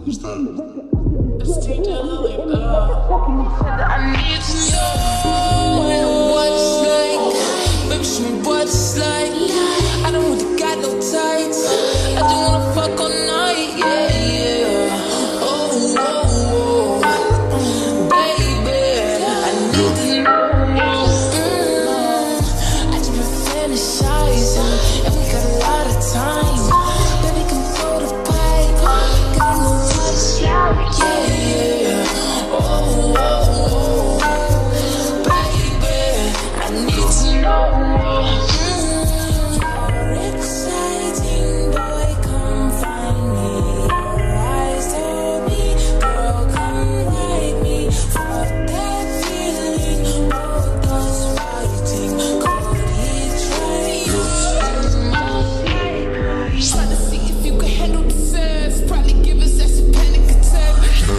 Who's that? I need to know what it's like. Baby, show me what it's like. I don't really got no tights. I just wanna fuck all night, yeah, yeah. Oh, oh, oh. Baby, I need to know. I just been fantasizing, and we got a lot of time. Baby, come throw the pipe. Girl, you know what it's like, yeah, yeah. Oh, oh, oh. Baby, I need to know. You're exciting, boy, come find me. Your eyes tell me, girl, come ride me. Fuck that feeling, both us fighting. Cody try to see if you can handle the sense. Probably give us that some panic attack.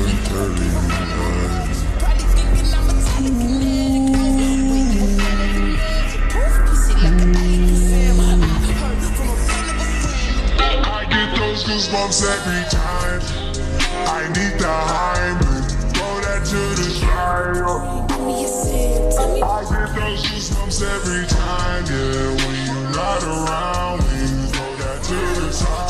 Probably thinking I'm a telekinetic. When you poof, pussy like an Alakazam. I heard from a friend of a friend. I get those goosebumps every time. I need the Heimlich. Throw that to the side. Give me a sip, tell me I get those goosebumps every time, yeah. When you're not around, when you throw that to the side.